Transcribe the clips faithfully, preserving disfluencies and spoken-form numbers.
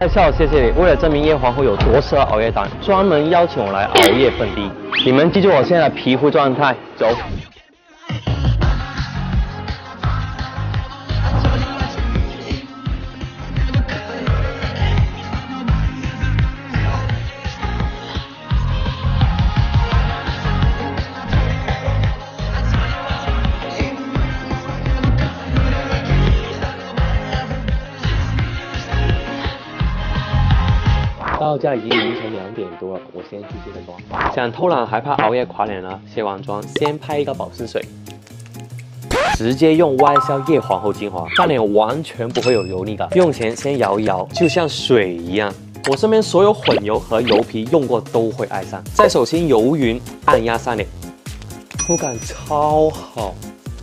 笑，谢谢你。为了证明叶皇后有多适合熬夜党，专门邀请我来熬夜蹦迪。你们记住我现在的皮肤状态，走。 到家已经凌晨两点多了，我先去卸个妆。想偷懒还怕熬夜垮脸了，卸完妆先拍一个保湿水，直接用 Y S L 夜皇后精华，上脸完全不会有油腻感。用前先摇一摇，就像水一样。我身边所有混油和油皮用过都会爱上。在手心油匀按压上脸，触感超好。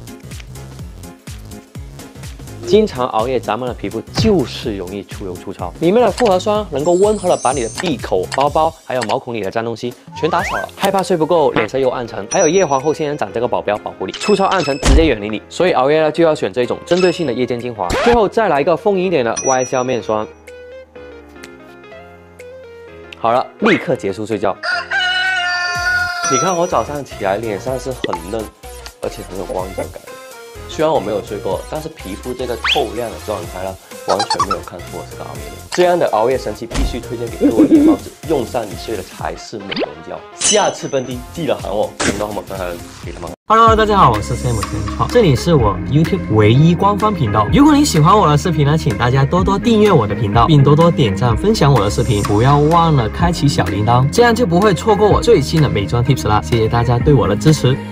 经常熬夜咱们的皮肤就是容易出油粗糙，里面的复合霜能够温和的把你的闭口、包包还有毛孔里的脏东西全打扫了。害怕睡不够，脸色又暗沉，还有叶皇后仙人掌这个保镖保护你，粗糙暗沉直接远离你。所以熬夜呢就要选这种针对性的夜间精华。最后再来一个丰盈一点的 Y S L 面霜。好了，立刻结束睡觉。你看我早上起来脸上是很嫩，而且很有光泽感。 虽然我没有睡过，但是皮肤这个透亮的状态呢，完全没有看出我是个熬夜的。这样的熬夜神器必须推荐给各位夜猫子，用上你睡的才是美人觉。下次蹦迪记得喊我，听到我们分享给他们。Hello， 大家好，我是 Sam 天创，这里是我 YouTube 唯一官方频道。如果你喜欢我的视频呢，请大家多多订阅我的频道，并多多点赞分享我的视频，不要忘了开启小铃铛，这样就不会错过我最新的美妆 tips 啦。谢谢大家对我的支持。